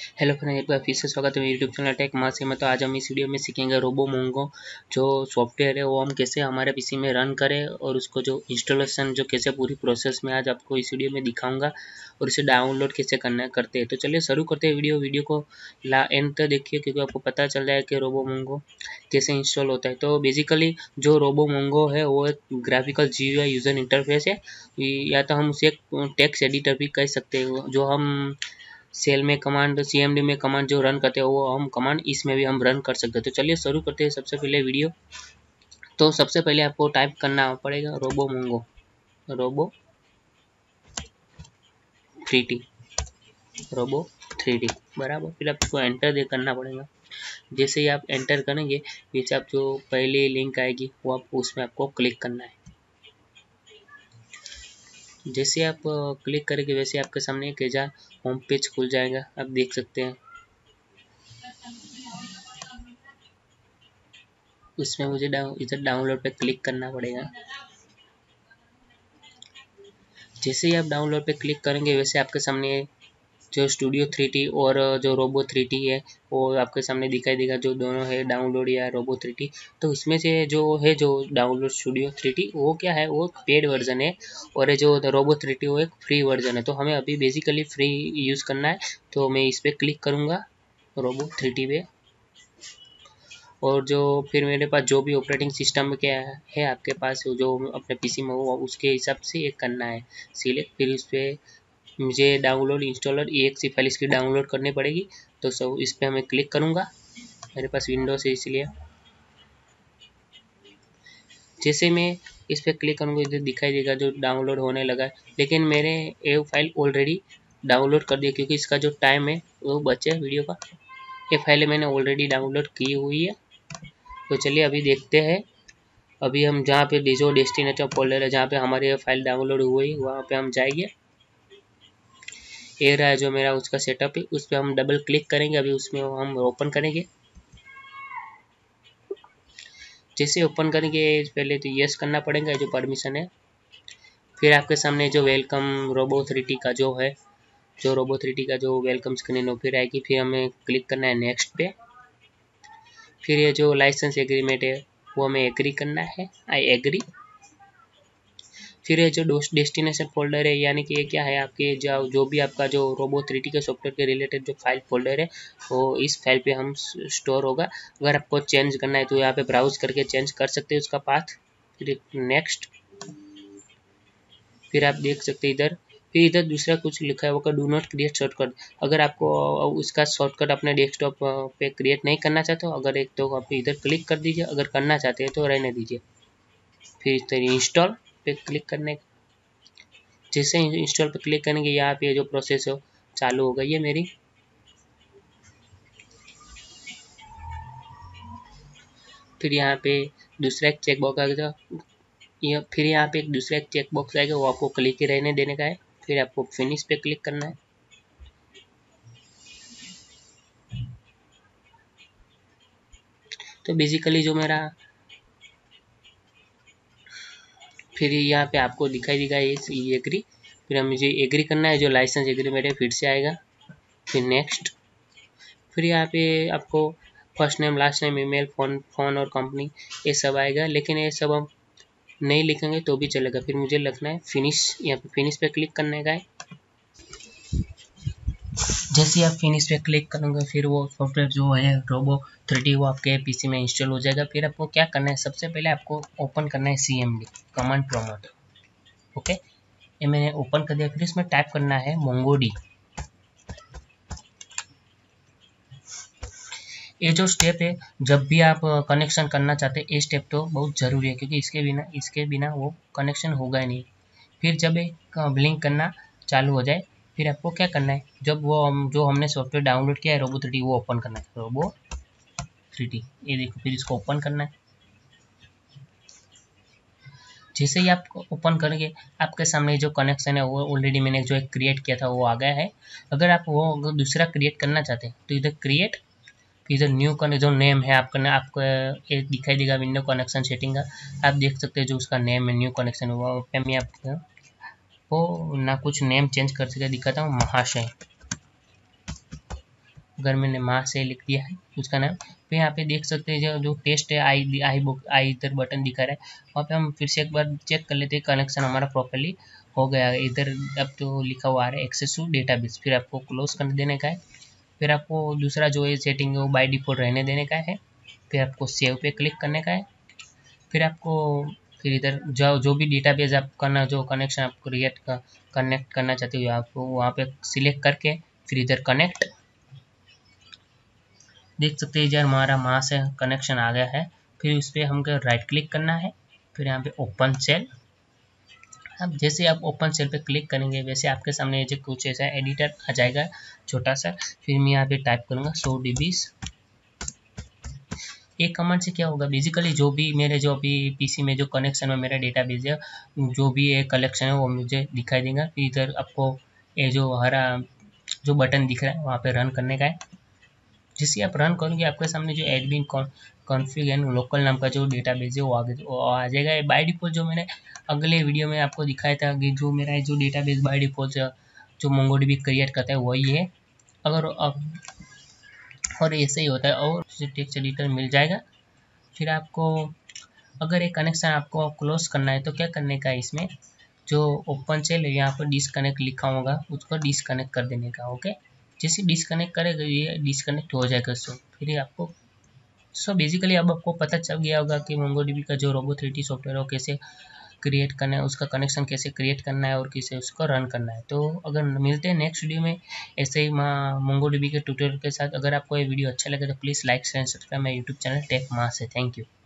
Hello friends, एक बार फिर से स्वागत है मेरे यूट्यूब चैनल टेक मासी में। तो आज हम इस वीडियो में सीखेंगे रोबो मोंगो जो सॉफ्टवेयर है वो हम कैसे हमारे पीसी में रन करें और उसको जो इंस्टॉलेशन जो कैसे पूरी प्रोसेस में आज आपको इस वीडियो में दिखाऊंगा और इसे डाउनलोड कैसे करते हैं। तो चलिए शुरू करते हैं वीडियो को एंड तक देखिए, क्योंकि आपको पता चल जाए कि रोबो मोंगो कैसे इंस्टॉल होता है। तो बेसिकली जो रोबो मोंगो है वो एक ग्राफिकल GUI यूज़र इंटरफेस है, या तो हम उसे एक टेक्स्ट एडिटर भी कह सकते हैं। जो हम सेल में कमांड, CMD में कमांड जो रन करते हैं वो हम कमांड इसमें भी हम रन कर सकते हैं। तो चलिए शुरू करते हैं सबसे पहले वीडियो। तो सबसे पहले आपको टाइप करना पड़ेगा robo Mongo, robo 3D, robo 3D बराबर। फिर आपको एंटर दे करना पड़ेगा। जैसे ही आप एंटर करेंगे पीछे आप जो पहली लिंक आएगी वो आप उसमें आपको क्लिक करना है। जैसे आप क्लिक करेंगे वैसे आपके सामने एक ऐसा होम पेज खुल जाएगा, आप देख सकते हैं। उसमें मुझे इधर डाउनलोड पे क्लिक करना पड़ेगा। जैसे ही आप डाउनलोड पे क्लिक करेंगे वैसे आपके सामने जो स्टूडियो 3D और जो रोबो 3D है वो आपके सामने दिखाई देगा, जो दोनों है डाउनलोड या रोबो 3D। तो उसमें से जो है जो डाउनलोड स्टूडियो 3D वो क्या है, वो पेड वर्जन है और ये जो रोबो 3D वो एक फ्री वर्जन है। तो हमें अभी बेसिकली फ्री यूज़ करना है, तो मैं इस पर क्लिक करूँगा रोबो 3D पे। और जो फिर मेरे पास जो भी ऑपरेटिंग सिस्टम क्या है आपके पास जो अपने पीसी में हो उसके हिसाब से ये करना है सिलेक्ट। फिर इस पर मुझे डाउनलोड इंस्टॉलर EXE फाइल इसकी डाउनलोड करनी पड़ेगी। तो सब इस पर मैं क्लिक करूँगा, मेरे पास विंडोज है इसलिए। जैसे मैं इस पर क्लिक करूँगा इधर दिखाई देगा जो डाउनलोड होने लगा है, लेकिन मैंने ये फाइल ऑलरेडी डाउनलोड कर दिया क्योंकि इसका जो टाइम है वो बचे वीडियो का। ये फाइल मैंने ऑलरेडी डाउनलोड की हुई है। तो चलिए अभी देखते हैं। अभी हम जहाँ पे जो डेस्टिनेशन फोल्डर है जहाँ पे हमारी ये फाइल डाउनलोड हुई वहाँ पे हम जाएंगे। ये रहा है जो मेरा उसका सेटअप है, उस पर हम डबल क्लिक करेंगे। अभी उसमें हम ओपन करेंगे। जैसे ओपन करेंगे पहले तो यस करना पड़ेगा जो परमिशन है। फिर आपके सामने जो वेलकम रोबो 3D का जो है, जो रोबो 3D का जो वेलकम स्क्रीन हो फिर आएगी। फिर हमें क्लिक करना है नेक्स्ट पे। फिर ये जो लाइसेंस एग्रीमेंट है वो हमें एग्री करना है, आई एग्री। फिर ये जो डेस्टिनेशन फोल्डर है यानी कि ये क्या है, आपके जो भी आपका जो रोबो 3D के सॉफ्टवेयर के रिलेटेड जो फाइल फोल्डर है वो इस फाइल पे हम स्टोर होगा। अगर आपको चेंज करना है तो यहाँ पे ब्राउज करके चेंज कर सकते हैं उसका पाथ। फिर नेक्स्ट, फिर आप देख सकते हैं इधर। फिर इधर दूसरा कुछ लिखा है वो डू नॉट क्रिएट शॉर्टकट। अगर आपको उसका शॉर्टकट अपने डेस्कटॉप पे क्रिएट नहीं करना चाहते हो, अगर एक तो आप इधर क्लिक कर दीजिए, अगर करना चाहते हैं तो रहने दीजिए। फिर इस तरह इंस्टॉल पे क्लिक करने, जैसे इंस्टॉल पर क्लिक करेंगे यहाँ पे जो प्रोसेस है चालू हो गई है मेरी। फिर यहाँ पे दूसरा एक चेक बॉक्स आएगा, फिर यहाँ पे एक दूसरा एक चेक बॉक्स आएगा वो आपको क्लिक ही रहने देने का है। फिर आपको फिनिश पे क्लिक करना है। तो बेसिकली जो मेरा फिर यहाँ पे आपको दिखाई देगा ये एग्री। फिर हम मुझे एग्री करना है, जो लाइसेंस एग्रीमेंट है फिर से आएगा। फिर नेक्स्ट, फिर यहाँ पे आपको first name last name email phone और कंपनी ये सब आएगा, लेकिन ये सब हम नहीं लिखेंगे तो भी चलेगा। फिर मुझे लिखना है फिनिश, यहाँ पे फिनिश पे क्लिक करने का है। जैसे आप फिनिश पे क्लिक करोगे फिर वो सॉफ्टवेयर जो है रोबो 3D वो आपके पीसी में इंस्टॉल हो जाएगा। फिर आपको क्या करना है, सबसे पहले आपको ओपन करना है CMD कमांड प्रॉम्प्ट। ओके, ये मैंने ओपन कर दिया। फिर इसमें टाइप करना है मोंगोडी। ये जो स्टेप है जब भी आप कनेक्शन करना चाहते हैं ये स्टेप तो बहुत ज़रूरी है, क्योंकि इसके बिना वो कनेक्शन होगा ही नहीं। फिर जब एक ब्लिंक करना चालू हो जाए फिर आपको क्या करना है, जब वो जो हमने सॉफ्टवेयर डाउनलोड किया है रोबो 3D वो ओपन करना है, रोबो 3D ये देखो। फिर इसको ओपन करना है। जैसे ही आप ओपन करेंगे आपके सामने जो कनेक्शन है वो ऑलरेडी मैंने जो एक क्रिएट किया था वो आ गया है। अगर आप वो दूसरा क्रिएट करना चाहते हैं तो इधर क्रिएट, इधर न्यू का जो नेम है आपको ये दिखाई देगा विंडो कनेक्शन सेटिंग का। आप देख सकते हैं जो उसका नेम है न्यू कनेक्शन हुआ पे मैं आपको वो ना कुछ नेम चेंज कर सके दिखाता हूँ, महाशय। अगर मैंने माँ से लिख दिया है उसका नाम, फिर यहाँ पे देख सकते हैं जो टेस्ट है आई इधर बटन दिखा रहा है, वहाँ पे हम फिर से एक बार चेक कर लेते हैं कनेक्शन हमारा प्रॉपर्ली हो गया है। इधर अब तो लिखा हुआ आ रहा है एक्सेस टू डेटाबेस, फिर आपको क्लोज कर देने का है। फिर आपको दूसरा जो है सेटिंग है वो बाय डिफॉल्ट रहने देने का है। फिर आपको सेव पे क्लिक करने का है। फिर आपको फिर इधर जो भी डेटाबेस आप करना, जो कनेक्शन आप कनेक्ट करना चाहते हो आपको वहाँ पे सिलेक्ट करके फिर इधर कनेक्ट, देख सकते हैं इधर हमारा माँ से कनेक्शन आ गया है। फिर उस पर हमको राइट क्लिक करना है, फिर यहाँ पे ओपन सेल। अब जैसे आप ओपन सेल पे क्लिक करेंगे वैसे आपके सामने जो कुछ ऐसा एडिटर आ जाएगा छोटा सा। फिर मैं यहाँ पे टाइप करूँगा 100 DB। एक कमांड से क्या होगा, बेसिकली जो भी मेरे जो अभी पीसी में जो कनेक्शन में मेरा डेटाबेस है, जो भी एक कलेक्शन है वो मुझे दिखाई देगा। फिर इधर आपको ये जो हरा जो बटन दिख रहा है वहाँ पे रन करने का है। जिससे आप रन करोगे आपके सामने जो एडमिन कॉन्फ़िग एंड लोकल नाम का जो डेटाबेस है वो आ जाएगा। बाय डिफॉल्ट जो मैंने अगले वीडियो में आपको दिखाया था कि जो मेरा जो डेटाबेस बाय डिफॉल्ट जो मोंगोडीबी क्रिएट करता है वही है। अगर और ऐसे ही होता है और टेक्स्ट एडिटर मिल जाएगा। फिर आपको अगर ये कनेक्शन आपको क्लोज करना है तो क्या करने का है, इसमें जो ओपन सेल है यहाँ पर डिसकनेक्ट लिखा होगा उसको डिसकनेक्ट कर देने का। ओके, जैसे डिसकनेक्ट करेगा ये डिसकनेक्ट हो जाएगा। फिर आपको बेसिकली अब आपको पता चल गया होगा कि मोंगोडीबी का जो रोबो3 सॉफ्टवेयर है वो कैसे क्रिएट करना है, उसका कनेक्शन कैसे क्रिएट करना है और कैसे उसको रन करना है। तो अगर मिलते हैं नेक्स्ट वीडियो में ऐसे ही मोंगोडीबी के ट्यूटोरियल के साथ। अगर आपको ये वीडियो अच्छा लगे तो please like share subscribe my YouTube channel tech माँ से। Thank you.